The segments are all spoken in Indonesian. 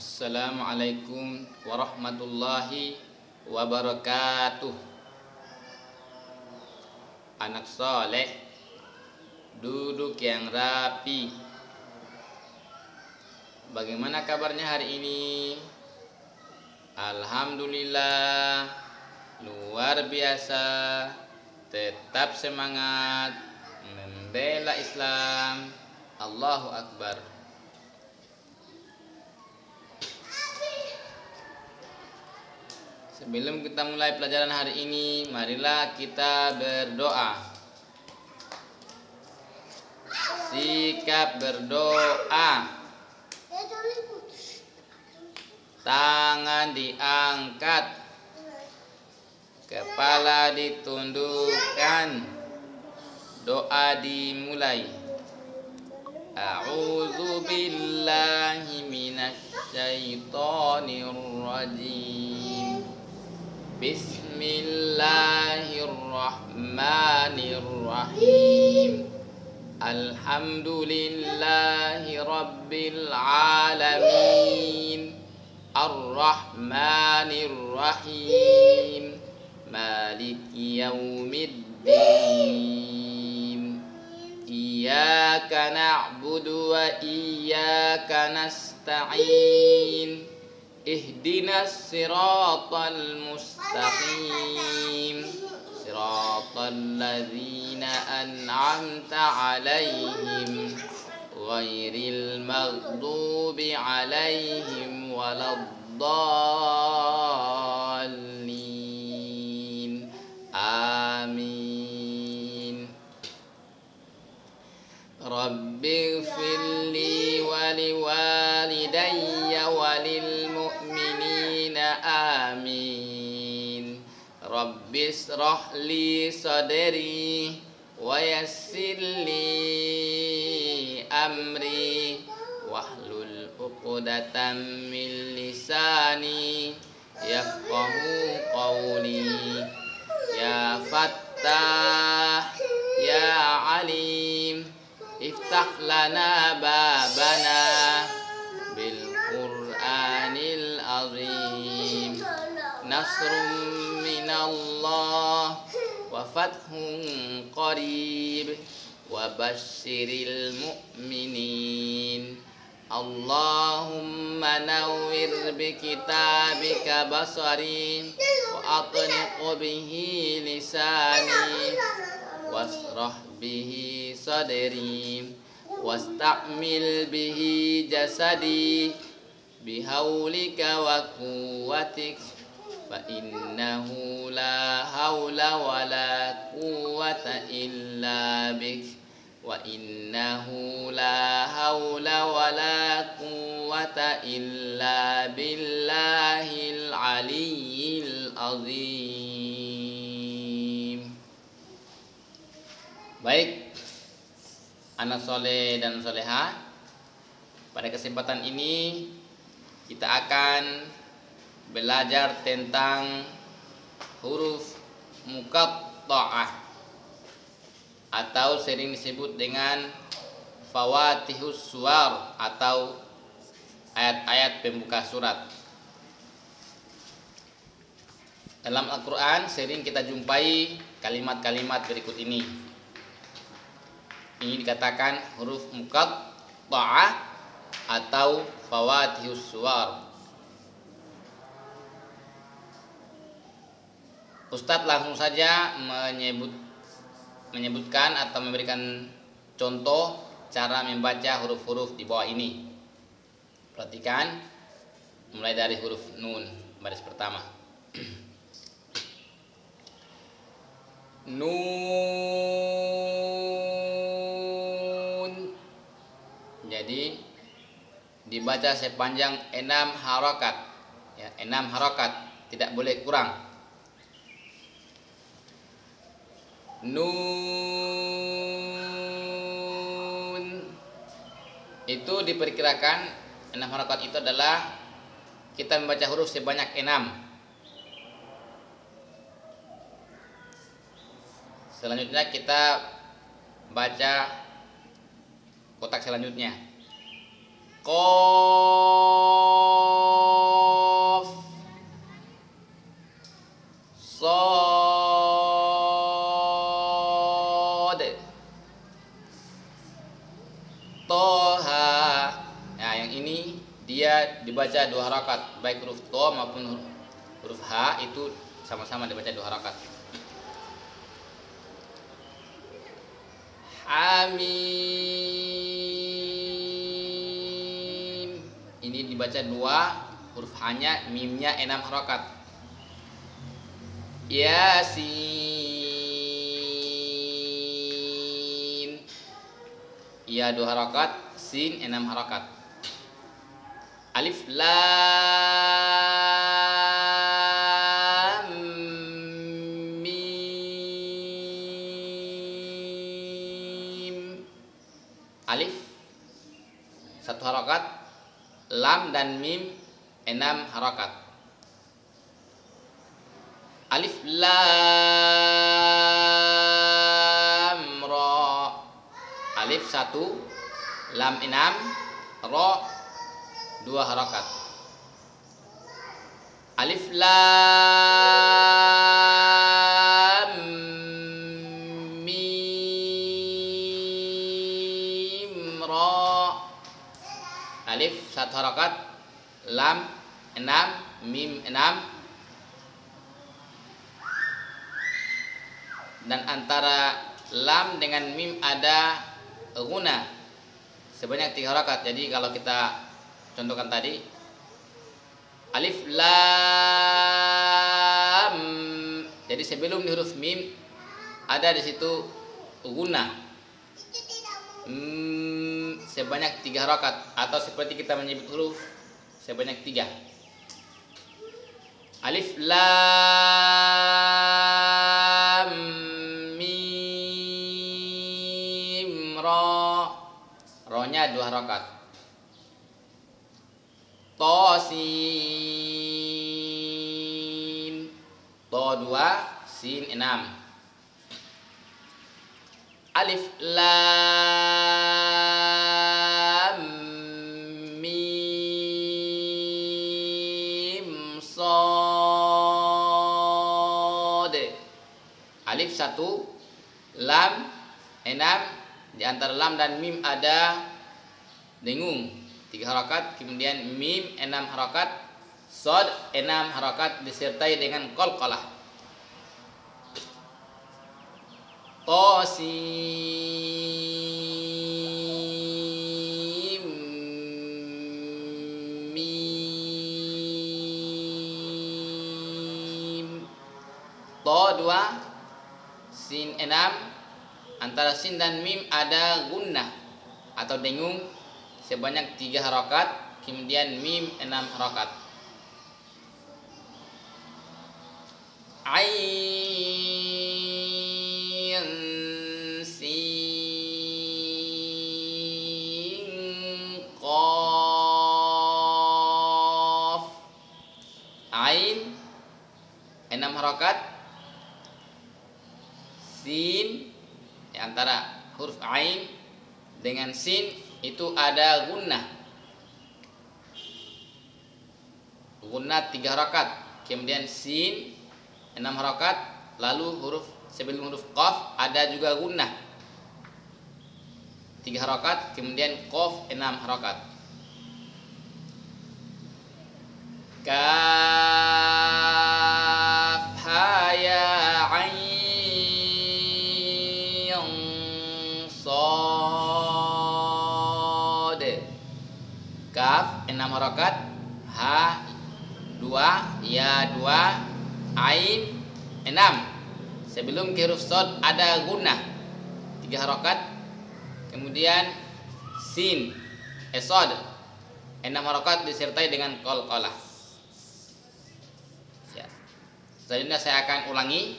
Assalamualaikum warahmatullahi wabarakatuh. Anak soleh, duduk yang rapi. Bagaimana kabarnya hari ini? Alhamdulillah, luar biasa. Tetap semangat membela Islam. Allahu Akbar. Sebelum kita mulai pelajaran hari ini, marilah kita berdoa. Sikap berdoa. Tangan diangkat, kepala ditundukkan, doa dimulai. A'udzu billahi minasy syaithanir rajim. Bismillahirrahmanirrahim. Alhamdulillahi rabbil alamin. Ar-Rahmanir-Rahim. Maliki yaumiddin. Iyyaka na'budu wa iyyaka nasta'in. Ihdinas siratal mustaqim. Siratal ladzina an'amta 'alaihim ghairil maghdubi 'alaihim waladdallin. Amin. Rabbighfirli wa liwalidayya walil mu'minina amin. Rabbishrah li sadri wa yassir li amri wahlul 'uqdatam min lisani yafqahu qawli. Ya Fattah ya Alim, iftah lana babana bil Qur'anil azim. Nasrun minallah wa fathun qarib wa basyiril mu'minin. Allahumma nawwir bi kitabika basari wa atniq bihi lisani wasrah bihi sadri wastakmil bihi jasadi bihaulika wa quwwatik fa innahu la haula wa la quwwata illa bik wa innahu la haula wa la quwwata illa billahil aliyyil azim. Baik, anak soleh dan soleha, pada kesempatan ini kita akan belajar tentang huruf muqatta'ah atau sering disebut dengan fawatihus suwar atau ayat-ayat pembuka surat. Dalam Al-Quran sering kita jumpai kalimat-kalimat berikut ini. Ini dikatakan huruf muqatta'ah atau fawatihus suwar. Ustadz langsung saja menyebutkan atau memberikan contoh cara membaca huruf-huruf di bawah ini. Perhatikan, mulai dari huruf nun, baris pertama. Nun. Jadi dibaca sepanjang 6 harokat, ya, 6 harokat, tidak boleh kurang. Nun itu diperkirakan 6 harokat itu adalah kita membaca huruf sebanyak 6. Selanjutnya kita baca kotak selanjutnya. Qaf dia dibaca 2 harakat, baik huruf to maupun huruf ha itu sama-sama dibaca 2 harakat. Hamim. Ini dibaca 2 huruf hanya, mimnya 6 harakat. Yasin. Ya 2 harakat, sin 6 harakat. Alif lam mim. Alif 1 harakat, lam dan mim 6 harakat. Alif lam ra. Alif 1, lam 6, ra 2 harakat. Alif lam mim ra. Alif 1 harakat, lam 6, mim 6. Dan antara lam dengan mim ada ghunna sebanyak 3 harakat. Jadi kalau kita contohkan tadi, alif lam, jadi sebelum di huruf mim ada di situ ghunna sebanyak 3 harakat, atau seperti kita menyebut huruf sebanyak 3. Alif lam mim ra. Ra-nya 2 harakat. Tosin. To 2, sin 6. Alif lam mim sad. Alif 1, lam 6. Di antara lam dan mim ada dengung 3 harakat, kemudian mim 6 harakat, sod 6 harakat disertai dengan qalqalah. Tosim mim. To 2, sin 6. Antara sin dan mim ada gunnah atau dengung sebanyak 3 harakat, kemudian mim 6 harakat. Ain sin qaf. Ain 6 harakat, sin di antara huruf ain dengan sin itu ada gunnah. Gunnah 3 harakat, kemudian sin 6 harakat, lalu huruf sebelum huruf qaf ada juga gunnah 3 harakat, kemudian qaf 6 harakat. Kaf ha ya ain sad. Kaf 6 harakat, ha 2, ya 2, ain 6. Sebelum ke huruf sad ada gunnah 3 harakat, kemudian sin sad 6 harakat disertai dengan qalqalah. Ya. Selanjutnya saya akan ulangi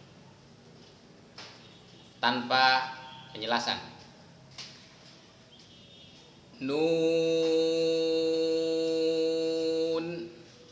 tanpa penjelasan. Nun,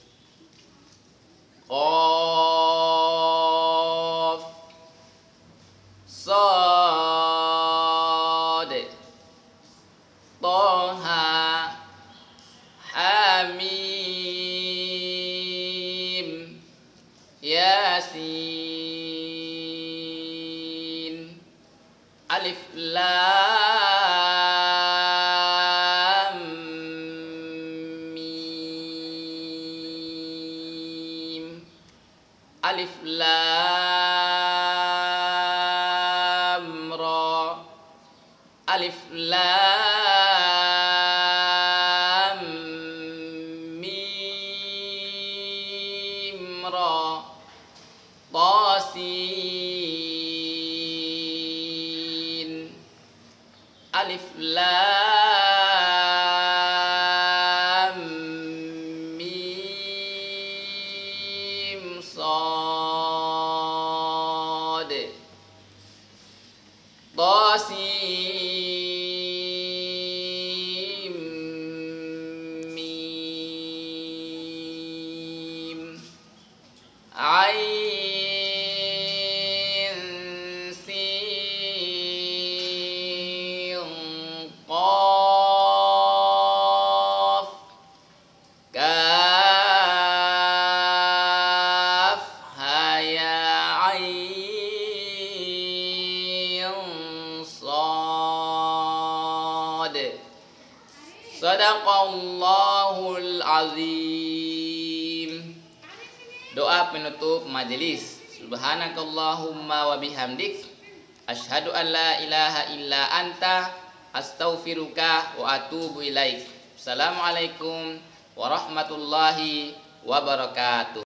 qaf, sad, taha, hamim, yasin, alif lam Alif lam ra. Alif lam mim ra. Ta sin. Alif lam mim sad. Ta sin mim. Ain Sadaqallahul azim. Doa penutup majelis. Subhanakallahumma wa bihamdik, asyhadu an la ilaha illa anta, astaghfiruka wa atubu ilaik. Assalamualaikum warahmatullahi wabarakatuh.